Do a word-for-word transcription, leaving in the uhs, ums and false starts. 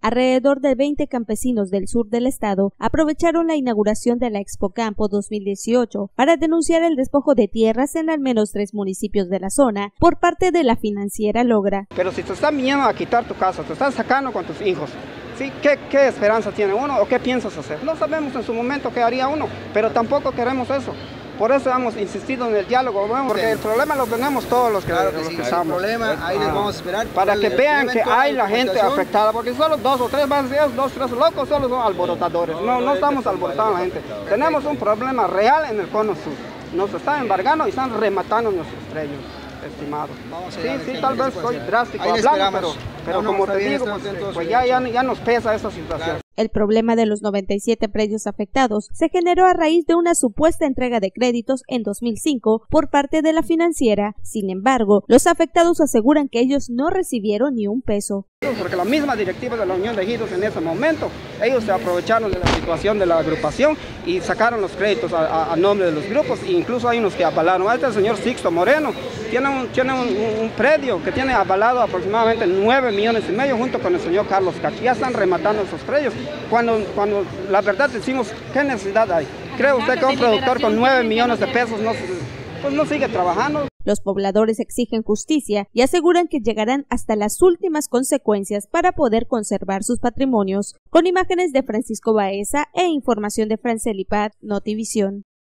alrededor de veinte campesinos del sur del estado aprovecharon la inauguración de la Expo Campo dos mil dieciocho para denunciar el despojo de tierras en al menos tres municipios de la zona por parte de la financiera Logra. Pero si te están viniendo a quitar tu casa, te están sacando con tus hijos, ¿sí? ¿Qué, qué esperanza tiene uno o qué piensas hacer? No sabemos en su momento qué haría uno, pero tampoco queremos eso. Por eso hemos insistido en el diálogo, ¿no? Porque el problema lo tenemos todos los que, claro que los sí, que hay estamos. problema, ahí les vamos a esperar. Para que vean que hay la gente afectada, porque solo dos o tres más, dos tres locos solo son alborotadores. No, no estamos alborotando a la gente. Tenemos un problema real en el cono sur. Nos están embargando y están rematando nuestros predios, estimados. Sí, sí, tal vez soy drástico hablando, pero, pero no, como te digo, pues, pues ya, ya, ya nos pesa esta situación. El problema de los noventa y siete predios afectados se generó a raíz de una supuesta entrega de créditos en dos mil cinco por parte de la financiera. Sin embargo, los afectados aseguran que ellos no recibieron ni un peso. Porque la misma directiva de la Unión de Ejidos en ese momento, ellos se aprovecharon de la situación de la agrupación y sacaron los créditos a, a, a nombre de los grupos, e incluso hay unos que avalaron. Este el señor Sixto Moreno tiene, un, tiene un, un predio que tiene avalado aproximadamente nueve millones y medio junto con el señor Carlos Cachi. Ya están rematando esos predios. Cuando, cuando la verdad decimos, ¿qué necesidad hay? ¿Cree usted que un productor con nueve millones de pesos no, pues no sigue trabajando? Los pobladores exigen justicia y aseguran que llegarán hasta las últimas consecuencias para poder conservar sus patrimonios. Con imágenes de Francisco Baeza e información de Franceli Paz, Notivisión.